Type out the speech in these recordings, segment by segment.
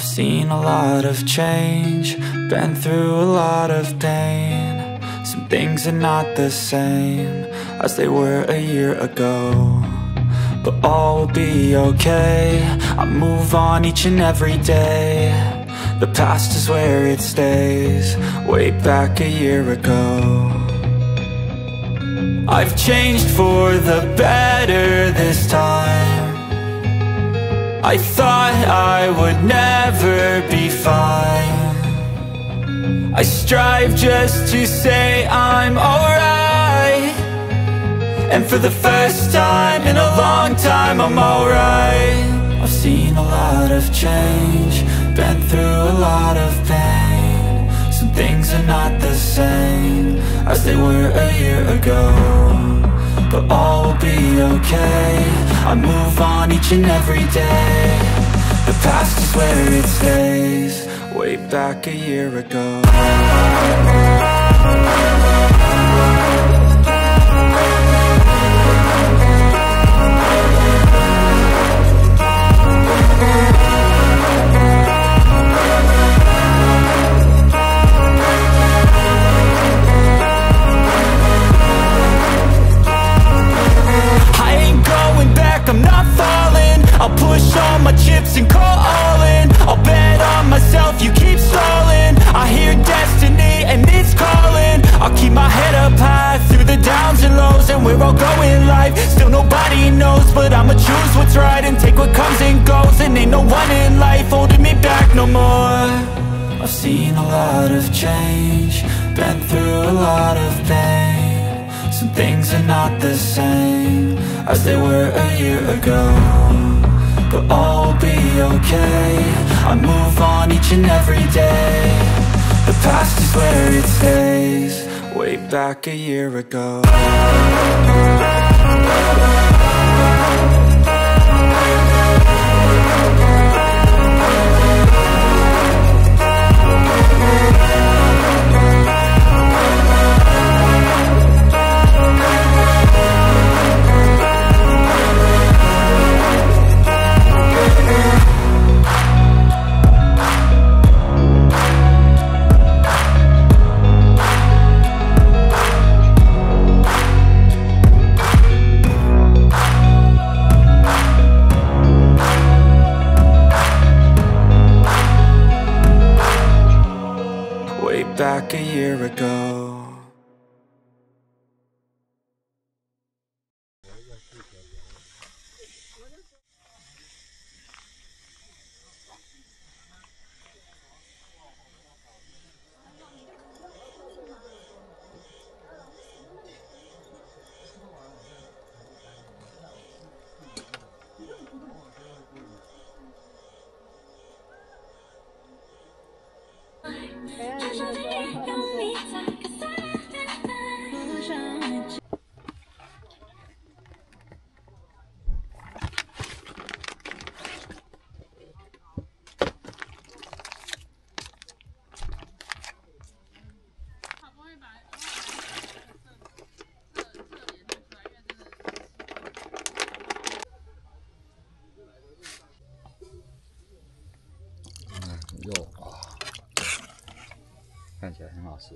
I've seen a lot of change, been through a lot of pain. Some things are not the same as they were a year ago, but all will be okay. I move on each and every day. The past is where it stays, way back a year ago. I've changed for the better this time. I thought I would never be fine. I strive just to say I'm alright, and for the first time in a long time I'm alright. I've seen a lot of change, been through a lot of pain. Some things are not the same as they were a year ago, but all will be okay. I move on each and every day. The past is where it stays, way back a year ago. I'm not falling, I'll push all my chips and call all in. I'll bet on myself, you keep stalling. I hear destiny and it's calling. I'll keep my head up high through the downs and lows, and where I'll go in life, still nobody knows. But I'ma choose what's right and take what comes and goes, and ain't no one in life holding me back no more. I've seen a lot of change, been through a lot of pain. Some things are not the same as they were a year ago, but all will be okay. I move on each and every day. The past is where it stays, way back a year ago. Back a year ago. 肉啊，看起来很好吃。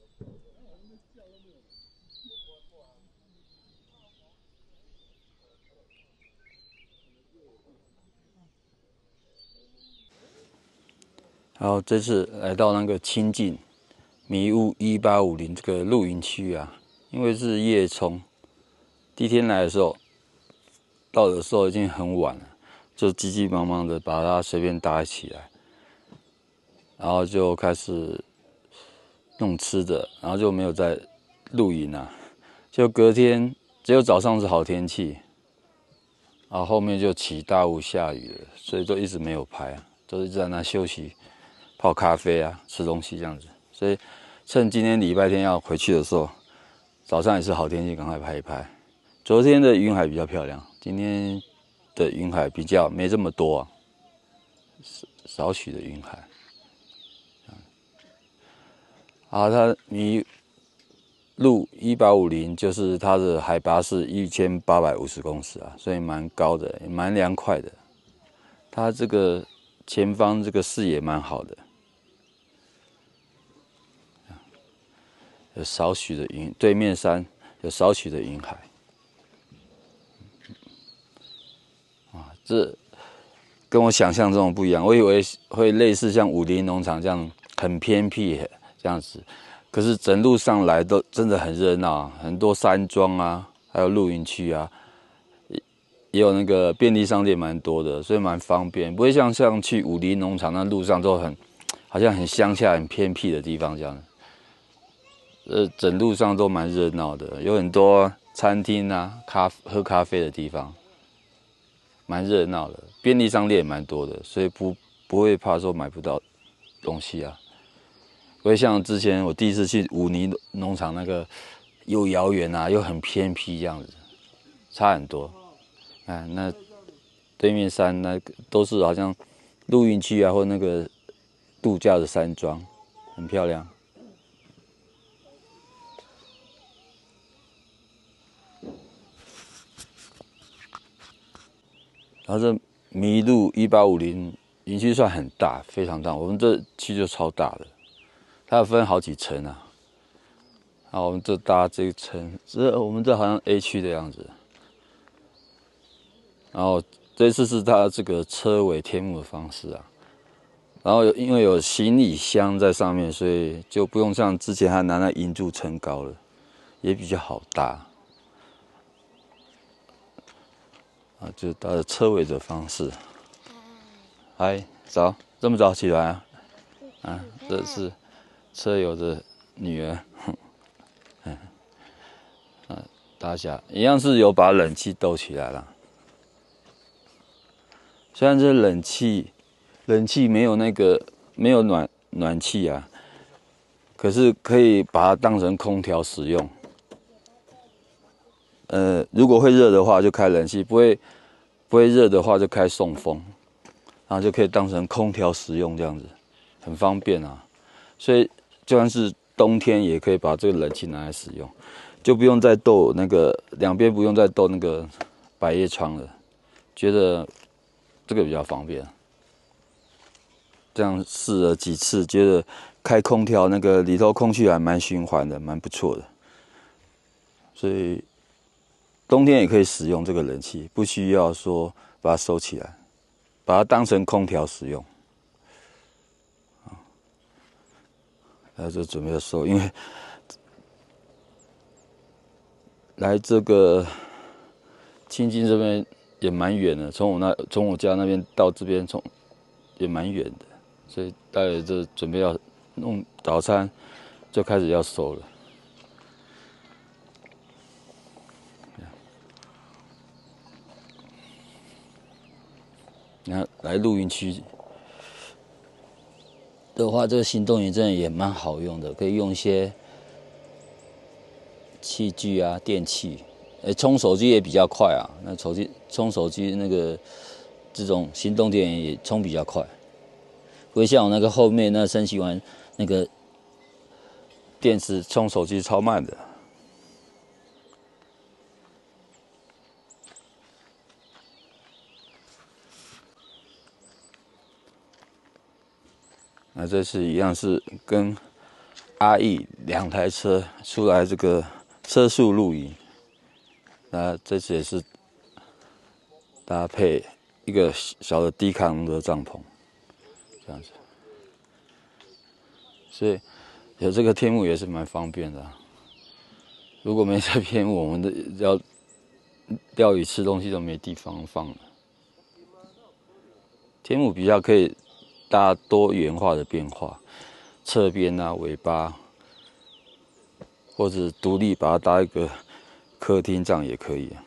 然后这次来到那个清境迷雾1850这个露营区啊，因为是夜冲，第一天来的时候，到的时候已经很晚了，就急急忙忙的把它随便搭起来，然后就开始弄吃的，然后就没有再露营啊，就隔天只有早上是好天气，然后后面就起大雾下雨了，所以就一直没有拍啊，都一直在那休息。泡咖啡啊，吃东西这样子，所以趁今天礼拜天要回去的时候，早上也是好天气，赶快拍一拍。昨天的云海比较漂亮，今天的云海比较没这么多啊，少许的云海。啊，它迷路1850，就是它的海拔是1850公尺啊，所以蛮高的，也蛮凉快的。它这个前方这个视野蛮好的。有少许的云，对面山有少许的云海。啊，这跟我想象中不一样，我以为会类似像武林农场这样很偏僻这样子，可是整路上来都真的很热闹，很多山庄啊，还有露营区啊，也有那个便利商店蛮多的，所以蛮方便，不会像去武林农场那路上都好像很乡下、很偏僻的地方这样。整路上都蛮热闹的，有很多餐厅啊、喝咖啡的地方，蛮热闹的。便利商店也蛮多的，所以不会怕说买不到东西啊。不会像之前我第一次去武林农场那个又遥远啊，又很偏僻这样子，差很多。啊，那对面山那个都是好像露营区啊，或那个度假的山庄，很漂亮。然后这迷路1850营区算很大，非常大。我们这区就超大的，它有分好几层啊。然后我们这搭这一层，我们这好像 A 区的样子。然后这次是它这个车尾天幕的方式啊。然后因为有行李箱在上面，所以就不用像之前还拿那银柱撑高了，也比较好搭。啊，就是它的车尾的方式。嗨，早，这么早起来啊？啊，这是车友的女儿。大家一样是有把冷气兜起来了。虽然这冷气没有暖气啊，可是可以把它当成空调使用。如果会热的话就开冷气，不会热的话就开送风，然后就可以当成空调使用，这样子很方便啊。所以就算是冬天也可以把这个冷气拿来使用，就不用再斗那个两边不用再斗那个百叶窗了，觉得这个比较方便。这样试了几次，觉得开空调那个里头空气还蛮循环的，蛮不错的。所以冬天也可以使用这个冷气，不需要说把它收起来，把它当成空调使用。那就准备要收，因为来这个清境这边也蛮远的，从我家那边到这边也蛮远的，所以待会就准备要弄早餐，就开始要收了。你看来露营区的话，这个行动营真的也蛮好用的，可以用一些器具啊、电器，充手机也比较快啊。那充手机那个这种行动电源也充比较快，不会像我那个后面那升级完那个电池充手机超慢的。那这次一样是跟阿义2台车出来这个车宿露营。那这次也是搭配一个小的低抗的帐篷，这样子。所以有这个天幕也是蛮方便的啊。如果没这天幕，我们的要钓鱼吃东西都没地方放了。天幕比较可以搭多元化的变化，侧边啊、尾巴，或者独立把它搭一个客厅这样也可以啊。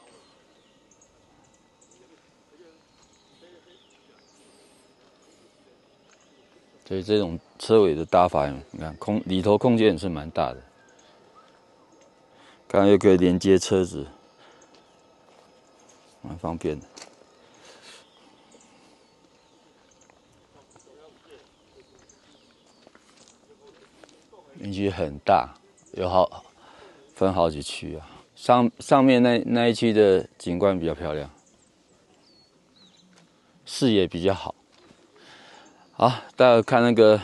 所以这种车尾的搭法，你看里头空间也是蛮大的，刚刚又可以连接车子，蛮方便的。园区很大，有分好几区啊。上面那一区的景观比较漂亮，视野比较好。好，待会看那个，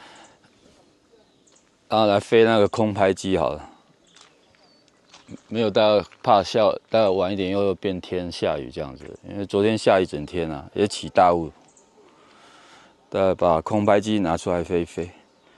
然后来飞那个空拍机好了。没有，待会怕待会晚一点又变天下雨这样子，因为昨天下一整天啊，也起大雾。待会把空拍机拿出来飞一飞。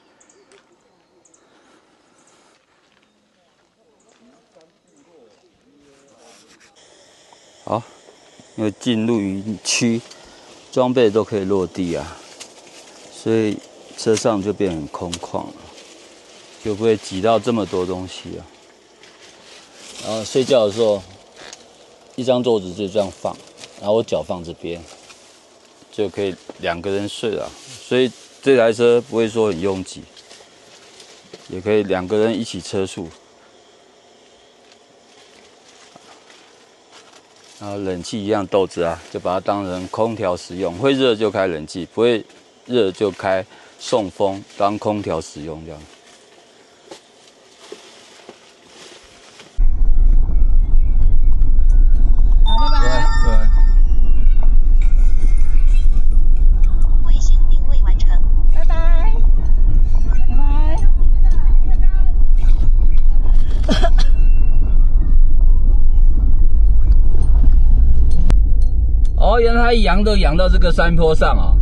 好，因为进入营区，装备都可以落地啊，所以车上就变很空旷了，就不会挤到这么多东西啊。然后睡觉的时候，一张桌子就这样放，然后我脚放这边，就可以2个人睡了。所以这台车不会说很拥挤，也可以2个人一起车宿。然后冷气一样豆子啊，就把它当成空调使用，会热就开冷气，不会热就开送风当空调使用这样。 好，拜拜。 对。 卫星定位完成。拜拜。拜拜。 哦，原来它羊都养到这个山坡上啊！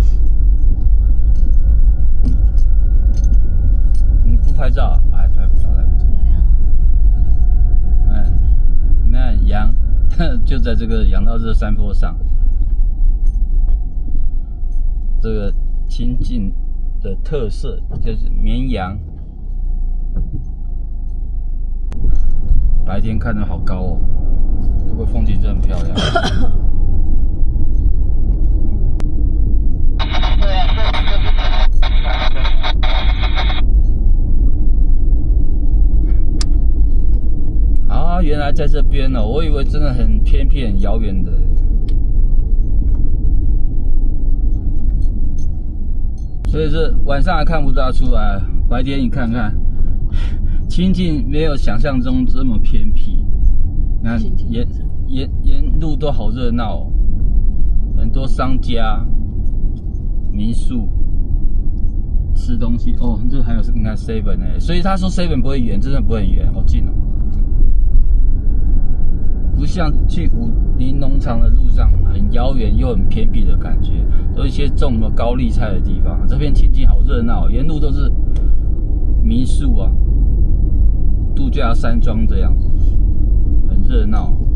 你不拍照啊？哎，拍不到，来不及。 对啊。 你看羊就在这个养到这个山坡上，这个清境的特色就是绵羊。白天看着好高哦，不过风景真的很漂亮。啊，原来在这边哦，我以为真的很偏僻、很遥远的。所以这晚上还看不大出来，白天你看看，清境没有想象中这么偏僻。你看沿路都好热闹哦，很多商家、民宿。吃东西哦，这还有你看 Seven 哎，所以他说 Seven 不会远，真的不会很远，好近哦。不像去武林农场的路上很遥远又很偏僻的感觉，都一些种什么高丽菜的地方。这边清境好热闹，沿路都是民宿啊、度假山庄这样子，很热闹。